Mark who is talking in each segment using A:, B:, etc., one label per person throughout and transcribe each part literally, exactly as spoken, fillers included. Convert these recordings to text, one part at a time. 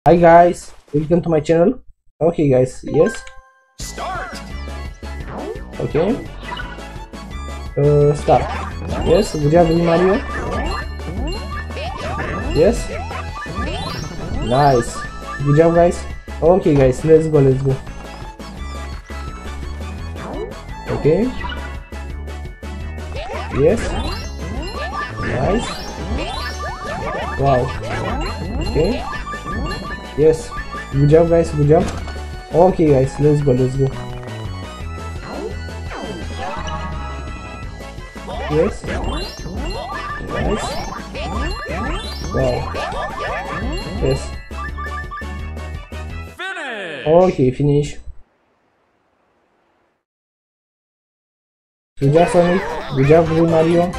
A: Hi guys, welcome to my channel. Okay guys, yes.
B: Start.
A: Okay. Uh, start. Yes, good job Mario. Yes. Nice. Good job guys. Okay guys, let's go, let's go. Okay. Yes. Nice. Wow. Okay. Yes. Good job guys, good job. Okay guys, let's go, let's go. Yes. Nice. Wow. Yes.
B: Finish.
A: Okay, finish. Good job Sonic. Good job Mario.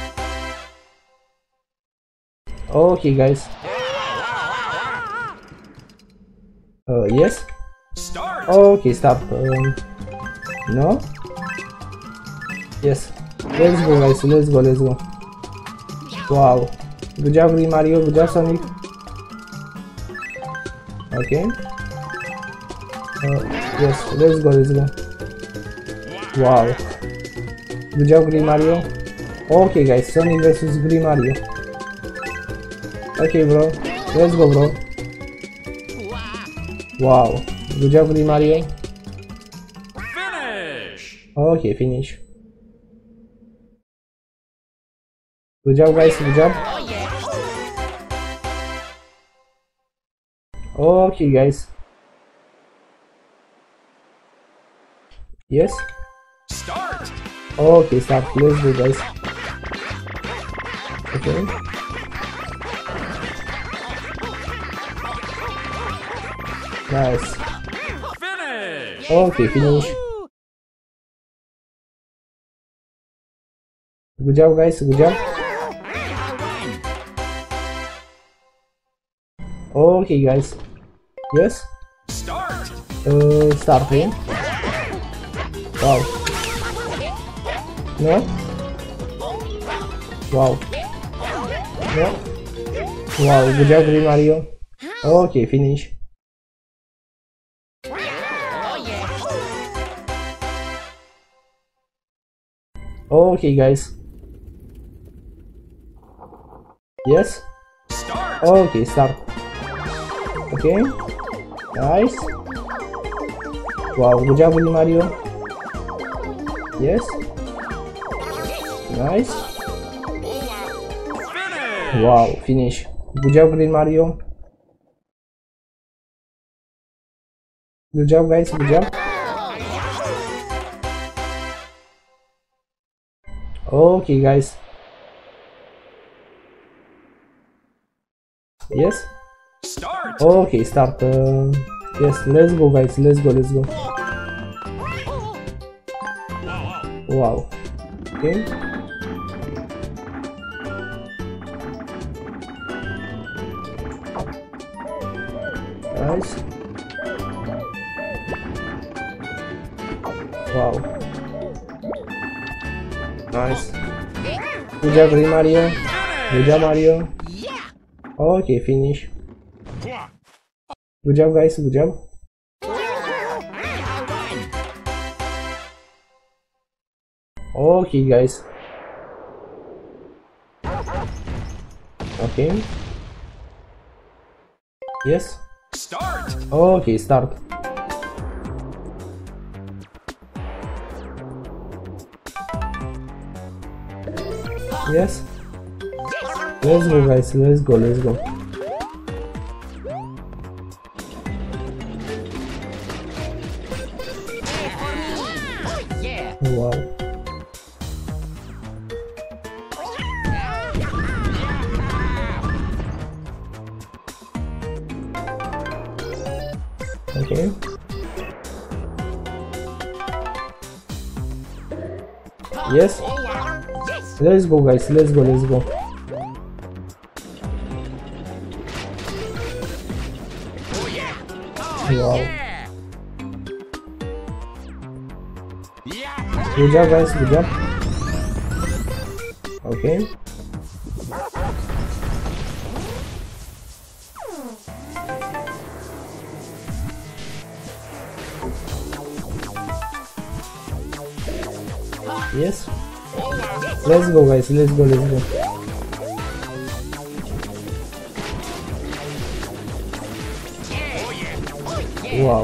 A: Okay guys. Uh, yes.
B: Start.
A: Okay, stop. Um, no. Yes. Let's go, guys. Let's go. Let's go. Wow. Good job, Mario. Good job, Sonic. Okay. Uh, yes. Let's go. Let's go. Wow. Good job, Mario. Okay, guys. Sonic versus Mario. Okay, bro. Let's go, bro. Wow, good job Mario.
B: Finish.
A: Okay, finish. Good job guys, good job. Okay guys. Yes.
B: Start.
A: Okay, start. Let's go guys. Okay. Nice.
B: Finish.
A: Okay, finish. Good job guys, good job. Okay guys. Yes.
B: Start.
A: Uh, starting. Wow. No. Wow. No. Wow, good job Mario. Okay, finish. Okay guys. Yes.
B: Start.
A: Okay, start. Okay. Nice. Wow, good job Mario. Yes. Nice.
B: Finish.
A: Wow, finish. Good job Mario. Good job guys, good job. Okay guys. Yes.
B: Start.
A: Okay, start. Uh, yes, let's go guys, let's go, let's go. Wow. Okay. Nice. Wow. Nice. Good job Mario. Good job Mario. Okay, finish. Good job guys, good job. Okay guys. Okay. Yes.
B: Start.
A: Okay, start. Yes. Let's go guys, let's go, let's go. Wow. Okay. Yes. Let's go guys, let's go, let's go. Wow. Good job guys, good job. Okay. Yes. Let's go, guys. Let's go. Let's go. Wow.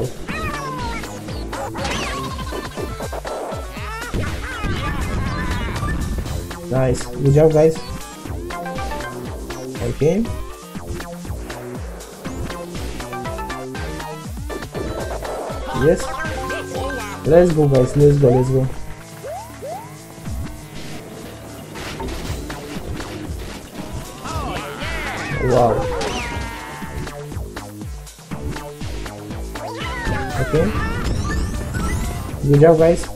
A: Nice. Good job, guys. Okay. Yes. Let's go, guys. Let's go. Let's go. Wow. Okay. Good job, guys.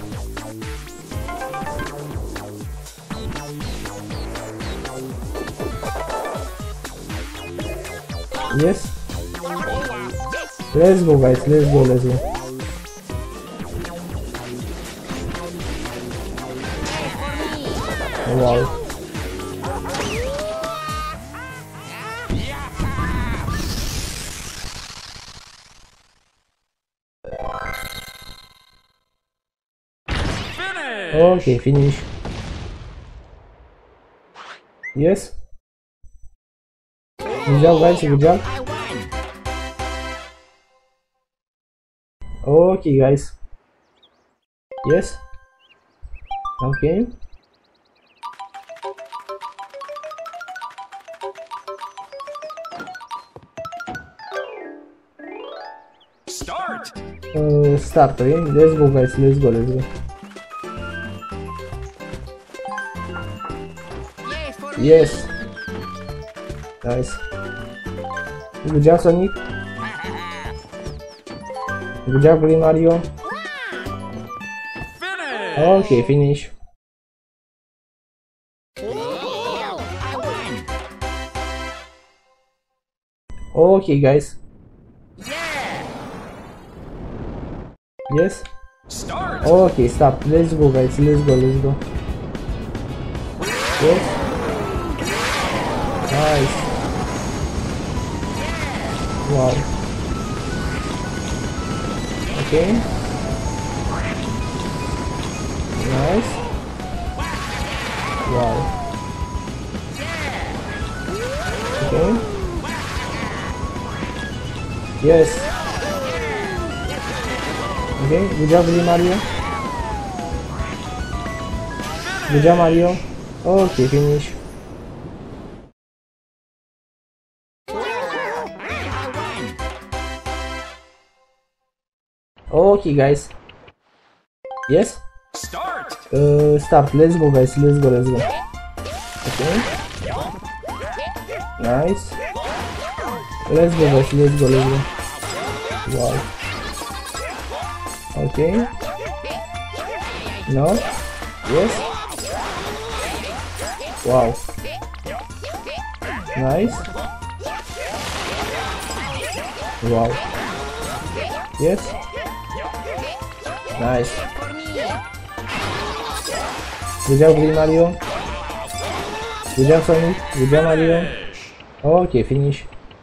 A: Yes. Let's go, guys. Let's go. Let's go. Wow. Okay, finish. Yes. Good job, guys. Good job. Okay, guys. Yes. Okay.
B: Start.
A: Uh, start. Okay. Let's go, guys. Let's go. Let's go. Yes. Nice. Good job, Sonic. Good job, Green Mario.
B: Finish.
A: Okay, finish. Okay, guys. Yes.
B: Start.
A: Okay, stop. Let's go, guys. Let's go. Let's go. Yes. Nice. Wow. Okay. Nice. Wow. Okay. Yes. Okay. Good job, Mario. Good job, Mario. Okay, finish. Okay, guys. Yes.
B: Start.
A: Uh, start. Let's go, guys. Let's go. Let's go. Okay. Nice. Let's go, guys. Let's go. Let's go. Wow. Okay. No. Yes. Wow. Nice. Wow. Yes. Nice. Good job, Green Mario. Good job, Sonic. Good job, Mario. Okay, finish.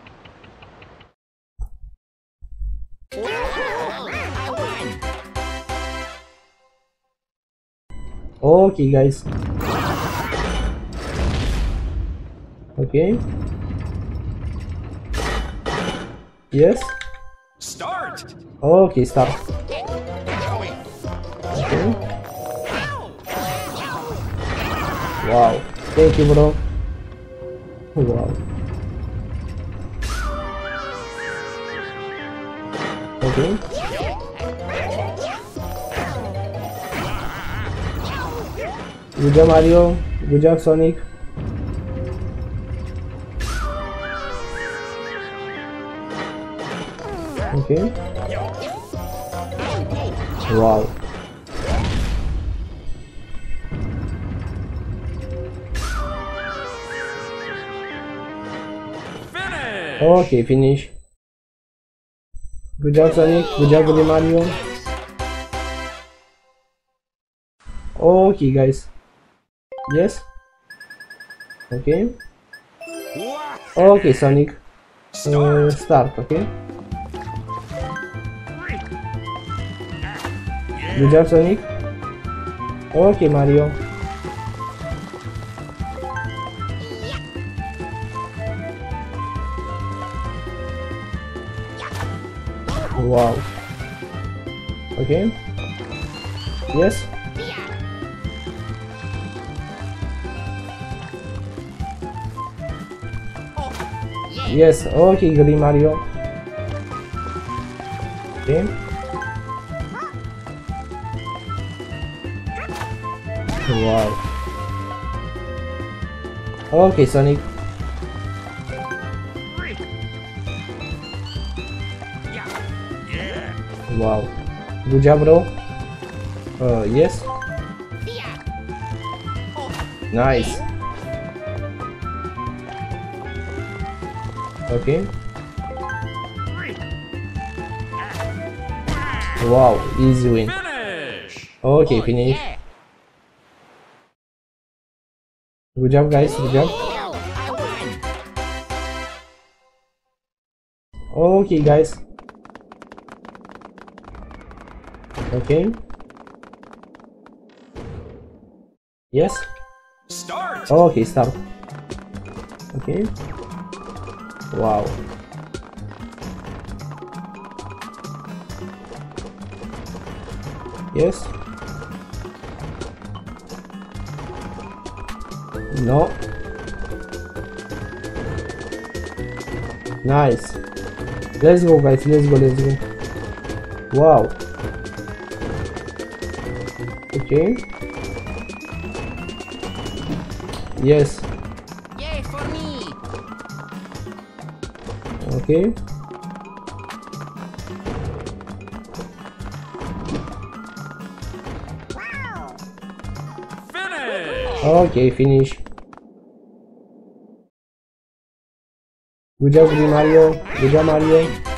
A: Okay, guys. Okay. Yes.
B: Start.
A: Okay, start. Okay. Wow. Thank you, bro. Wow. Okay. Good job, Mario. Good job, Sonic. Okay. Wow.
B: Finish.
A: Okay, finish. Good job, Sonic. Good job, Green Mario. Okay, guys. Yes. Okay. Okay, Sonic. Uh,
B: Start.
A: start. Okay. Good job, Sonic. Okay, Mario. Wow. Okay. Yes. Yes. Okay, good Mario. Okay. Wow. Okay, Sonic. Wow. Good job, bro. Uh, yes. Nice. Okay. Wow, easy win.
B: Finish.
A: Okay, finish. Good job, guys. Good job. Okay, guys. Okay. Yes.
B: Start.
A: Okay, start. Okay. Wow. Yes. No. Nice. Let's go, guys. Let's go. Let's go. Wow. Okay. Yes.
C: Yay for me!
A: Okay.
B: Finish.
A: Okay, finish. Good job, Mario. Good job, Mario.